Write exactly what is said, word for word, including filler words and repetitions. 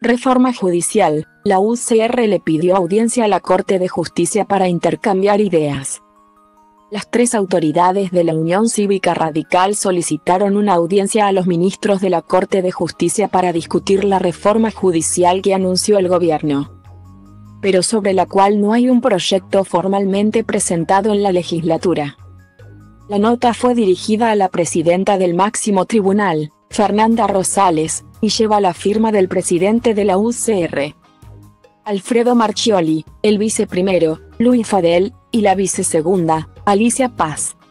Reforma judicial. La U C R le pidió audiencia a la Corte de Justicia para intercambiar ideas. Las tres autoridades de la Unión Cívica Radical solicitaron una audiencia a los ministros de la Corte de Justicia para discutir la reforma judicial que anunció el gobierno, pero sobre la cual no hay un proyecto formalmente presentado en la legislatura. La nota fue dirigida a la presidenta del máximo tribunal, Fernanda Rosales, y lleva la firma del presidente de la U C R, Alfredo Marchioli, el viceprimero, Luis Fadel, y la vicesegunda, Alicia Paz.